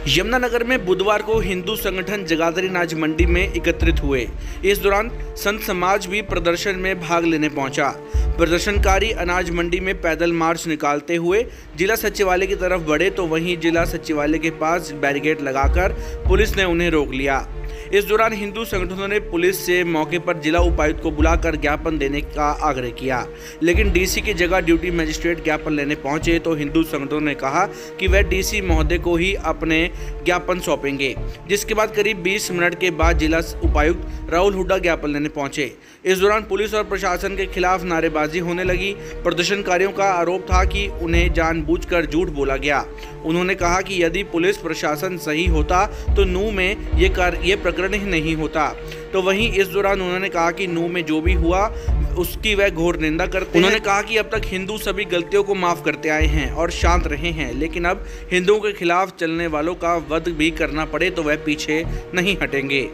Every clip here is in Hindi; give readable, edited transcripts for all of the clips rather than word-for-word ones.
यमुनानगर में बुधवार को हिंदू संगठन जगाधरी अनाज मंडी में एकत्रित हुए। इस दौरान संत समाज भी प्रदर्शन में भाग लेने पहुंचा। प्रदर्शनकारी अनाज मंडी में पैदल मार्च निकालते हुए जिला सचिवालय की तरफ बढ़े तो वहीं जिला सचिवालय के पास बैरिकेड लगाकर पुलिस ने उन्हें रोक लिया। इस दौरान हिंदू संगठनों ने पुलिस से मौके पर जिला उपायुक्त को बुलाकर ज्ञापन देने का आग्रह किया, लेकिन डीसी की जगह ड्यूटी मजिस्ट्रेट ज्ञापन लेने पहुंचे तो हिंदू संगठनों ने कहा कि वह डीसी महोदय को ही अपने ज्ञापन सौंपेंगे। जिसके बाद करीब 20 मिनट के बाद जिला उपायुक्त राहुल हुड्डा ज्ञापन लेने पहुंचे। इस दौरान पुलिस और प्रशासन के खिलाफ नारेबाजी होने लगी। प्रदर्शनकारियों का आरोप था कि उन्हें जानबूझकर झूठ बोला गया। उन्होंने कहा कि यदि पुलिस प्रशासन सही होता तो नूह में ये प्रकरण ही नहीं होता। तो वहीं इस दौरान उन्होंने कहा कि नूह में जो भी हुआ उसकी वह घोर निंदा करते हैं। उन्होंने कहा कि अब तक हिंदू सभी गलतियों को माफ करते आए हैं और शांत रहे हैं, लेकिन अब हिंदुओं के खिलाफ चलने वालों का वध भी करना पड़े तो वह पीछे नहीं हटेंगे।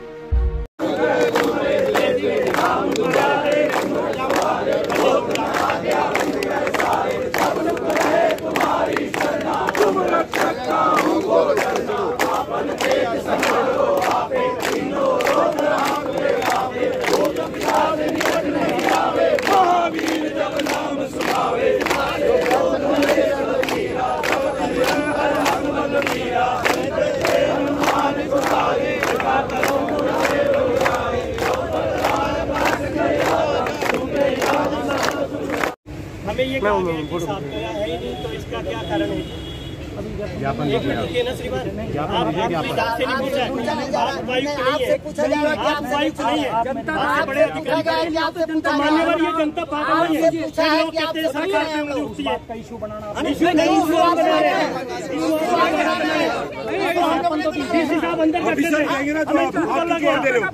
हमें ये कहा गया कि साफ गया है नहीं, तो इसका क्या कारण है? ज्ञापन लिखिए ना श्रीमान, आप से नहीं पूछा है, आप उपायुक्त नहीं है, आप उपायुक्त नहीं है, आपसे बड़े अधिकारी आपसे जनता मानने वाली है, जनता पागल है। लोग कहते हैं सरकार पे उंगली उठती है, का इशू बनाना इशू नहीं, इशू आप बना रहे हैं। डीसी साहब अंदर बैठे थे, हमें झूठ बोला गया,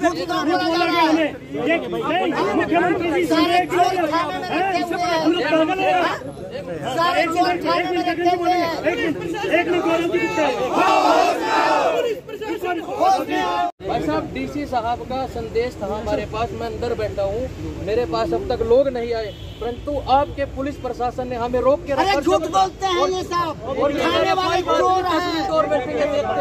हमें ये मुख्यमंत्री जी सारे भाई साहब, डीसी साहब का संदेश था हमारे पास। मैं अंदर बैठा हूँ, मेरे पास अब तक लोग नहीं आए, परंतु आपके पुलिस प्रशासन ने हमें रोक के रखा। झूठ बोलते हैं ये साहब, और खाने वाले चोर हैं। और बैठ के देखते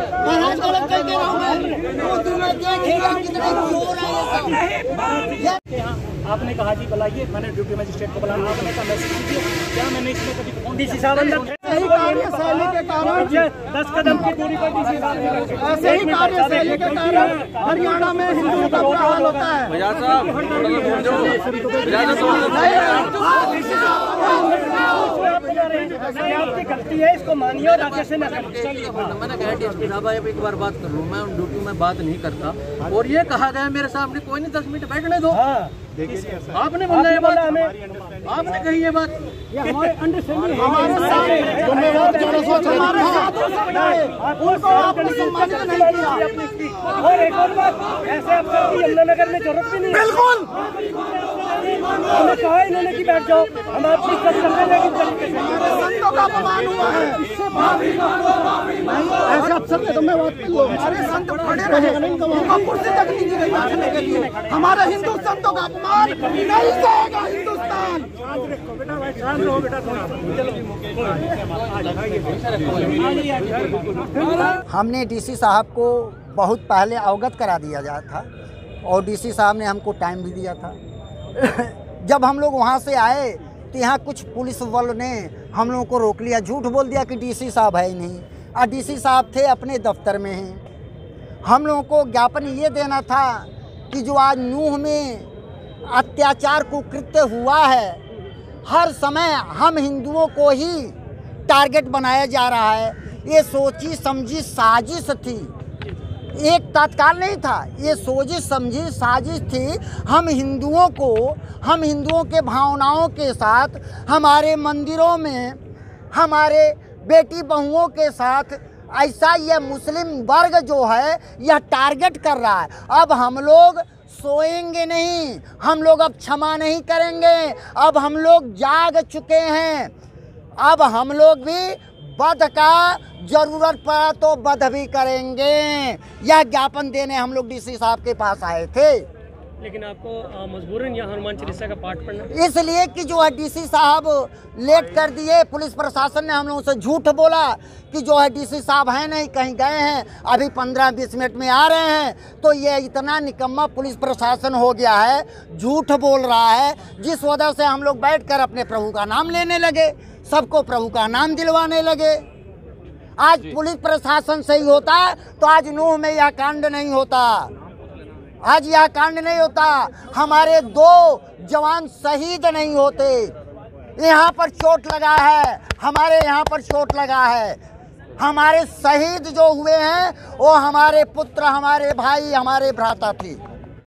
हैं। आपने कहा जी बुलाइए, मैंने ड्यूटी मजिस्ट्रेट को बुलाया, आपने कहा मैसेज कीजिए। क्या मैंने इसमें कभी डीसी साहब अंदर सही कार्यशैली के कारण 10 कदम की दूरी पर डीसी साहब ऐसे ही कार्यशैली के कारण हरियाणा में हिंदुओं का बुरा हाल होता है। आपकी गलती है, इसको मानिए और आगे से न करिए। मैंने कहा डीएसपी साहब एक बार बात कर लूँ, मैं ड्यूटी में बात नहीं करता। और ये कहा गया मेरे सामने, कोई नहीं 10 मिनट बैठने दो। आपने बोला ये बात, हमें आपने कही ये बात, ये हमारे अंडरस्टैंडिंग और एक और बात, ऐसे अफसर की यमुनानगर में जरूरत भी नहीं। बिल्कुल हमें कहा इन्होंने कि बैठ जाओ, हम आपकी इज्जत कर रहे हैं। संतों का अपमान हुआ है, ऐसे अफसर से मैं बात कर लो। हमारे संत खड़े रहे, उनको कुर्सी तक नहीं दी गई बैठने के लिए। हमारे हिंदू संतों का अपमान नहीं सहेगा हिंदुस्तान। हमने डीसी साहब को बहुत पहले अवगत करा दिया गया था और डीसी साहब ने हमको टाइम भी दिया था। जब हम लोग वहाँ से आए तो यहाँ कुछ पुलिस बल ने हम लोगों को रोक लिया, झूठ बोल दिया कि डीसी साहब है ही नहीं, और डीसी साहब थे अपने दफ्तर में हैं। हम लोगों को ज्ञापन ये देना था कि जो आज नूह में अत्याचार कुकृत्य हुआ है, हर समय हम हिंदुओं को ही टारगेट बनाया जा रहा है। ये सोची समझी साजिश थी, एक तत्काल नहीं था, ये सोची समझी साजिश थी। हम हिंदुओं के भावनाओं के साथ, हमारे मंदिरों में हमारे बेटी बहुओं के साथ ऐसा यह मुस्लिम वर्ग जो है यह टारगेट कर रहा है। अब हम लोग सोएंगे नहीं, हम लोग अब क्षमा नहीं करेंगे। अब हम लोग जाग चुके हैं, अब हम लोग भी वध का जरूरत पड़ा तो वध भी करेंगे। यह ज्ञापन देने हम लोग डीसी साहब के पास आए थे। लेकिन आपको मजबूरन यहाँ हनुमान चालीसा का पाठ पढ़ना, इसलिए कि जो है डीसी साहब लेट कर दिए। पुलिस प्रशासन ने हम लोगों से झूठ बोला कि जो है डीसी साहब हैं नहीं, कहीं गए हैं, अभी 15-20 मिनट में आ रहे हैं। तो ये इतना निकम्मा पुलिस प्रशासन हो गया है, झूठ बोल रहा है, जिस वजह से हम लोग बैठकर अपने प्रभु का नाम लेने लगे, सबको प्रभु का नाम दिलवाने लगे। आज पुलिस प्रशासन सही होता तो आज नूह में यह कांड नहीं होता, आज यह कांड नहीं होता, हमारे 2 जवान शहीद नहीं होते। यहाँ पर चोट लगा है, हमारे यहाँ पर चोट लगा है। हमारे शहीद जो हुए हैं वो हमारे पुत्र, हमारे भाई, हमारे भ्राता थे।